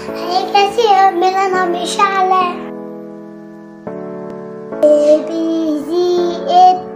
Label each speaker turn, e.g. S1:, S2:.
S1: हाय, कैसी है? मेरा नाम विशाल है। A B C A